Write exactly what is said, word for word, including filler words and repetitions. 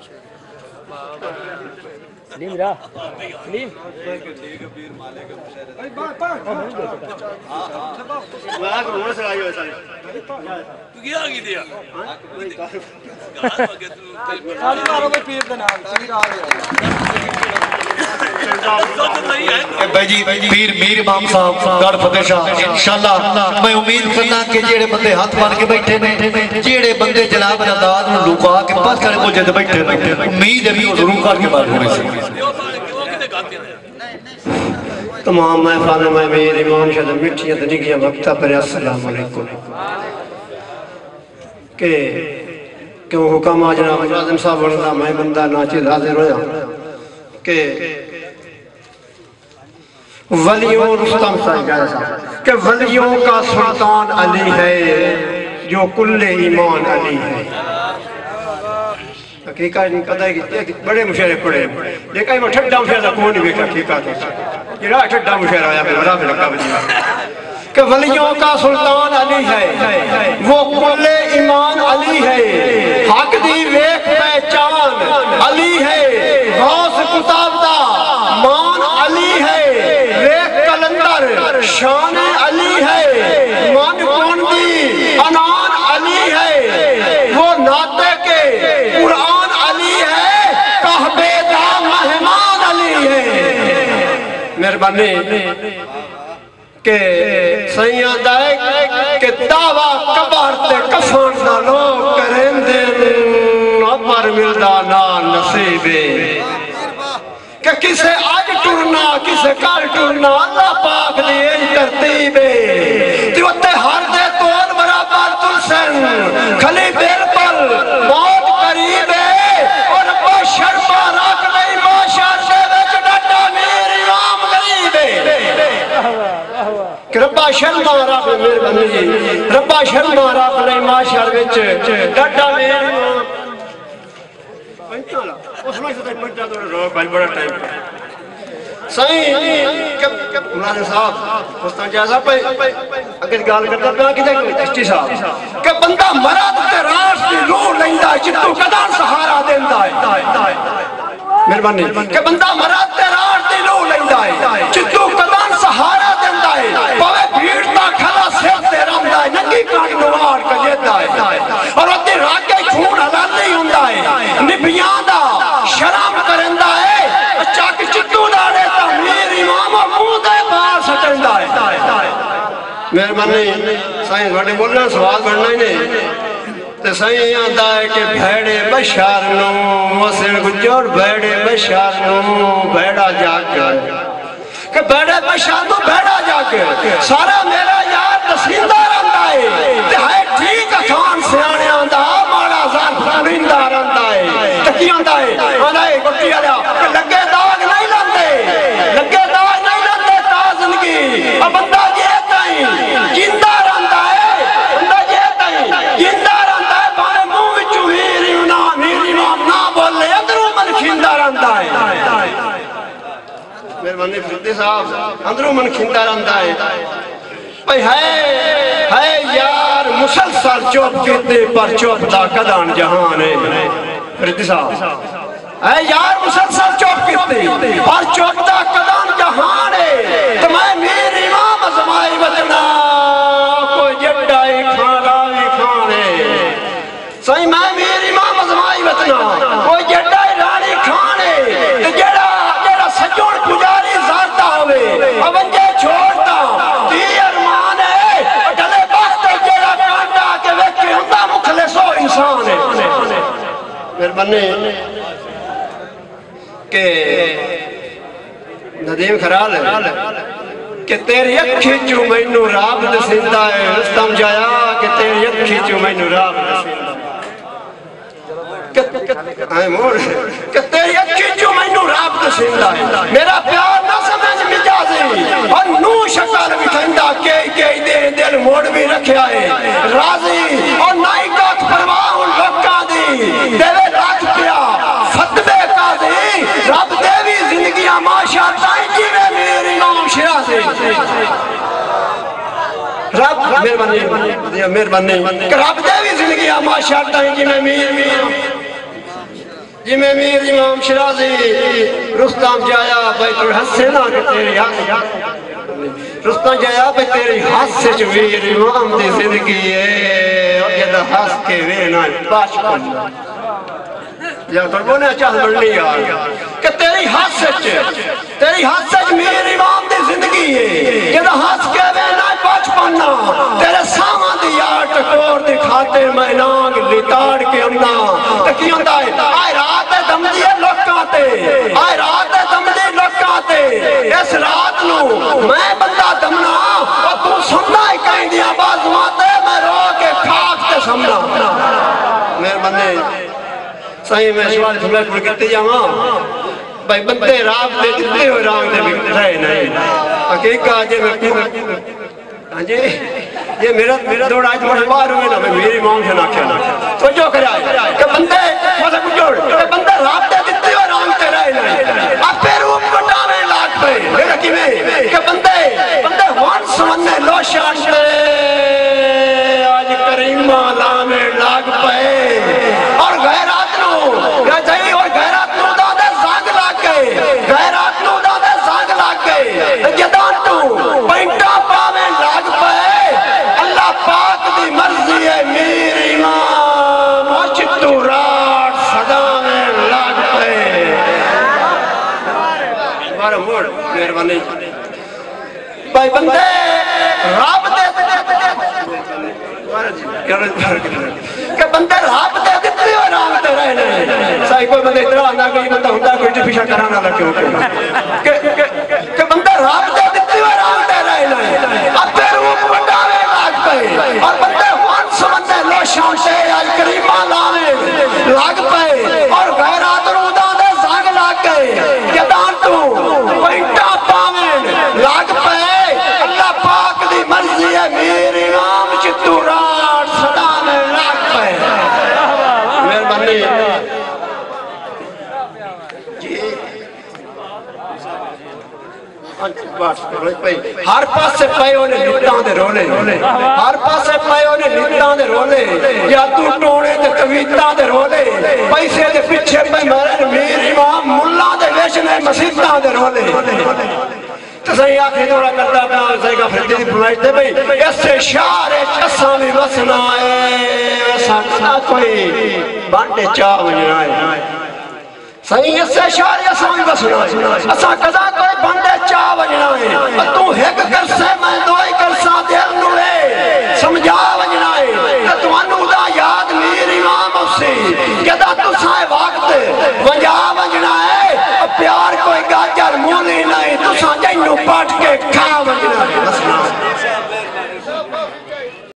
سلیم را سلیم تو کیا آگی دیا پیر میر امام صاحب گڑھ فتح شاہ انشاءاللہ میں امید کرنا کہ جیڑے بندے ہاتھ مار کے بیٹھے نے جیڑے بندے جناب نداد میں لکا کے پاس کرے مجھے دے بیٹھے نے امید ہے بھی وہ ضرور کر کے بات ہونے سے تمام محفان میں میر امام شاہ مٹھیاں دنگیاں وقتہ پر السلام علیکم کہ کیوں حکم آ جناب جازم صاحب ورنہ میں بندہ ناچیز حاضر ہویا کہ ولیوں رستم صاحب جیسا کہ ولیوں کا سلطان علی ہے جو کل ایمان علی ہے حقیقت نہیں کہتا ہے کہ بڑے مشاہرے پڑے لیکن میں ٹھٹا مشاہرہ کون نہیں بیٹھا حقیقت ہے یہ رہا ٹھٹا مشاہرہ آیا میں بڑا میں لگا بجیا کہ ولیوں کا سلطان علی ہے وہ کل ایمان علی ہے حق دی ویک پہچان علی ہے غوث کتابدہ مان علی ہے ویک کلندر شان علی ہے من کندی انان علی ہے وہ ناطے کے قرآن علی ہے کعبے دا مہمان علی ہے مہربانی کہ سیاں دائے کہ دعویٰ کبارتے کفان نہ لوگ کریں دن عبر ملدانا نصیبے کہ کسے آج ٹورنا کسے کال ٹورنا اللہ پاک دیئے ترتیبے تیوتے ہر دے تول برابر تلسن کھلی بیر پر موت قریبے اور باشر بارک نہیں باشر دے وچ ڈٹا میری امام غریبے کہ ربا شرما رب میرے بندے جی ربا شرما رب نے معاشر وچ ڈڈا میرے اس میں سے پنجا تو رو بل بڑا ٹائم صحیح کہ مولانا صاحب استاد جازا پہ اگر گال کرتا پہ کدے کوئی چشتی صاحب کہ بندہ مراد تے راس دی روح لیندا جتوں قدان سہارا دیندا ہے مہربانی کہ بندہ مراد تے راس دی روح لیندا ہے جتوں قدان سہارا دیندا ہے پاوے بھیڑ دا کھلا سر تے رہندا ہے ننگی کاٹ نوار کجدا ہے اور اتے راکے خون حلال نہیں ہوندا ہے نبیاں دا شرم کرندا ہے چاک چتو داڑے تا میری امام منہ دے باہر سٹندا ہے مہربانی سائیں وڈے بولنا سوال بننا ہی نہیں تے سائیں آندا ہے کہ بھیڑے بشار نو مسن گجور بھیڑے بشار نو بھیڑا جاگ کہ بھیڑے بشار نو بھیڑا جاگ سارا میرا یار نسیندہ رہندا ہے تے ہے ٹھیک اکھان سے آنے آندا ماڑا زان فرندہ رہندا ہے تکی آندا ہے آندا ہے گٹی آلیا کہ لگے داغ نہیں لندے لگے داغ نہیں لندے تا زندگی اب بندہ یہ تائیں جندہ رہندا ہے بندہ یہ تائیں جندہ رہندا ہے بانے منہ وچوں ہیری نا میری امام نہ بولے اندروں من کھیندا رہندا ہے مہربانی فرید صاحب اندروں من کھیندا رہندا ہے بھئی ہے ہے یار مسلسل چوپ کیتے پر چوپ دا قدان جہان ہے فرید صاحب اے یار مسلسل چوپ کیتے پر چوپ دا قدان جہان ہے تو میں میری امام ازمائی وطنہ کوئی جڈائی کھانا کھانے صحیح میں میری امام ازمائی وطنہ کوئی جڈائی رانی کھانے جڑا جڑا سجون پجاری زارتا ہوئے اب انجے چھوڑتا تی ارمان ہے ڈھلے بخت جڑا کانٹا کے ویکے ہندہ مخلص و انسان ہے مہربانی کہ ندیم خرال ہے کہ تیری اکھی چو مینو راب دسندہ ہے رستم جایا کہ تیری اکھی چو مینو راب دسندہ کہ تیری اکھی چو مینو راب دسندہ ہے میرا پیار نہ سمجھ مجازی اور نو شکل بکھندہ کئی کئی دے دل موڑ بھی رکھیا ہے راضی اور نائی کاک پرواہ ان لکھا دی دیوے لاکھ پیا فتبے کا دی رب دیوی زندگیاں ماشاء تائیں جیوے میری نام شیعہ سے رب مہربانی کہ رب دیوی زندگیاں ماشاء تائیں جیوے میری جی میں میر امام شرازی رستم جایا بھائی تو ہنسے نہ کہ تیری ہاتھ رستم جایا بھائی تیری ہاتھ سے جو میر امام دی زندگی ہے اور یہ دا ہاتھ کے وینا باش پن یا تو بونے چاہ مرنی آگا کہ تیری ہاتھ سے تیری ہاتھ سے میر امام دی زندگی ہے یہ دا ہاتھ کے وینا باش پننا تیرے سامان دی یار ٹکور دی کھاتے میں نانگ لتاڑ کے امنا تکیوں دائے آئے رات دم دی لوکاتے آئے رات دم دی لوکاتے اس رات نو میں بندہ دمنا اور تو سننا ہی کہیں دیا باز ماتے میں رو کے کھاک تے سمنا میرے بندے صحیح میں شوال سمجھ پڑھ کرتے جاؤں بھائی بندے رات دے دیتے ہوئے رانگ دے بھی رہے نہیں حقیقہ آجے میں پورا ہاں جی یہ میرا دوڑ آج بڑھ بار ہوئے نا میں میری ماں سے نہ کیا تو جو کرے آئے کہ بندے مجھے کچھ جوڑ کہ بندے رات دے دیتے ہوئے رانگ دے رہے نہیں اب پھر وہ پٹانے لاکھ پہ میرا کی میں کہ بندے بندے وان سمنے لو شان دے آج کریمہ لانے لاکھ پہ اور غیرات نو یا جائی اور غیرات نو دا دے زانگ لاکھ گئے غیرات نو دا دے زانگ لاکھ گئے جدان تو پینٹا پاویں لاکھ پہ اللہ پاک دی مرضی ہے میر امام وچتو رات صدا میں لاکھ پہ بارہ موڑ مہربانی بھائی بندے راب دے کہ بندے راب دے دیتے ہو رام تے رہنے سائی کوئی بندے اتنا آنا کوئی بندہ ہوتا کوئی جو پیشہ کرانا لگے ہوتے کہ بندے راب دے دیتے ہو رام تے رہنے اب پھر وہ پٹاوے لاگ پہ اور بندے وان سمندے لو شان سے آج کریمہ لانے لاگ پہ اور غیرات رودا دے زانگ لاگ گئے کہ دان تو پینٹا پاویں لاگ پہ اللہ پاک دی مرضی ہے میری امام چتو رات صدا میں لاگ پہ مہربانی جی ہر پاس سے پائے انہیں لٹاں دے رولے ہر پاس سے پائے انہیں لٹاں دے رولے یا تو ٹوڑے دے تویتاں دے رولے پیسے دے پچھے پہ مرن میر امام ملا دے ویشنے مسیحتاں دے رولے تو صحیح آخری دورہ کرتا اپنا صحیح کا فرقی دی فرمائش دے بھئی اس سے شعر چسا بھی وسنا ہے ویسا کنا کوئی بانٹے چاہ وجنا ہے صحیح اس سے شعر چسا بھی وسنا ہے اسا کذا کوئی بانٹے چاہ وجنا ہے تو ایک کرسے میں دوائی کرسا دیر نوے سمجھا وجنا ہے تو انو دا یاد میر امام اسی کہ دا